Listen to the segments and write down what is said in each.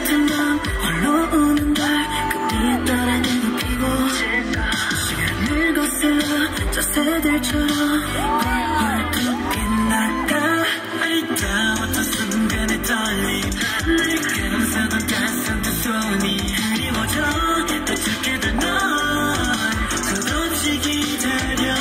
같은 밤 홀로 우는 달 그 위에 따라 눈을 피고 시간을 거슬러 저 새들처럼 헐헐 빛나가 아리따웠던 순간의 떨림 내게 감싸던 따스한 두 손이 그리워져 또 찾게 될 넌 끝없이 기다려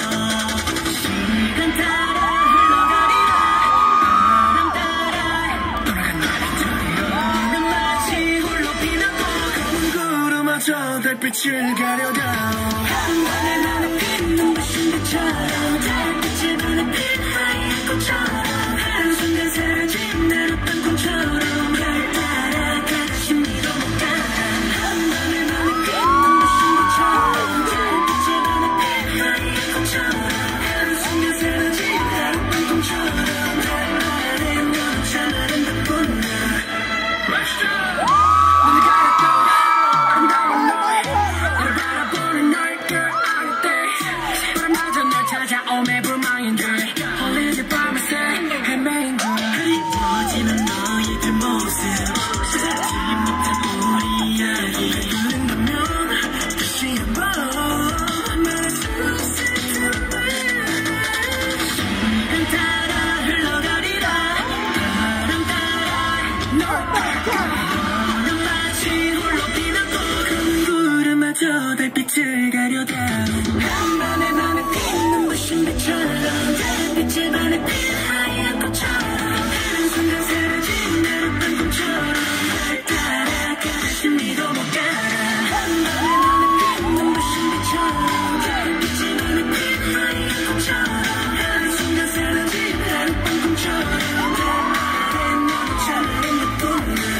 시간 따라 흘러가리라 바람 따라 돌아간 너는 마치 홀로 피나고 검은 구름마저 달빛을 가려다 한 번에 나는 핀 눈부신 빛처럼 달빛에 부는 핀 하얀 꽃처럼 한순간 사라진 내 어떤 꿈처럼 별 따라가 심리도 못 가라 한 번에 나는 핀 눈부신 빛처럼 달빛에 부는 핀 하얀 꽃처럼 한순간 사라진 내 어떤 꿈처럼 별 아래 너는 참 아름답구나 눈을 가렸고 아름다운 너의 너를 바라보는 너의 girl all day 바람마저 날 찾아오매 불망인들 홀리는 밤새 헤매인 걸 그리워지는 너의 뒷모습 찾지 못한 우리 이야기 부른다면 다시 한번 말할 수 있을 텐데 시간 따라 흘러가리라 바람 따라 널 따라 너는 마치 홀로 피나고 큰 구름마저 달빛을 가려다 한 번에 나는 핀 눈부신 빛처럼 달빛에 반해 핀 하얀 꽃처럼 한순간 사라진 내 어떤 꿈처럼 날 따라가 심리도 못 가라 한 번에 나는 핀 눈부신 빛처럼 달빛에 반해 핀 하얀 꽃처럼 한순간 사라진 내 어떤 꿈처럼 내 아래 너는 참 아름답구나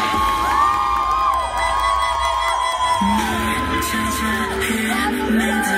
찾아 헤매다